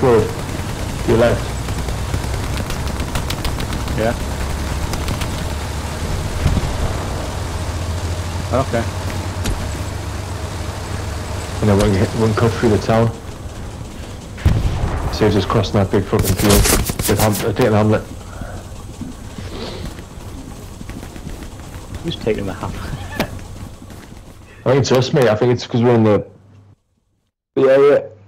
road. To your left. Yeah. Okay. And then one cut through the town. Saves us crossing that big fucking field. Taking Hamlet. Who's taking the hammer? I think it's us, mate. I think it's because we're in the area.